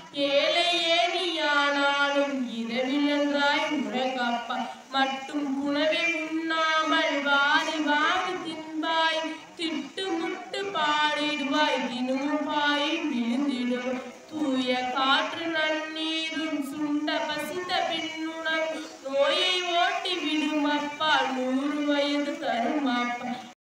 ஏழையே நீயானாலும் இரவில் நன்றாய் உறங்கப்பா மட்டும் உணவை உண்ணாமல் வாரி வாரி தின்பாய் திட்டு முட்டு பாடிடுவாய் தினமும் பாய் விழுந்திடும் தூய காற்று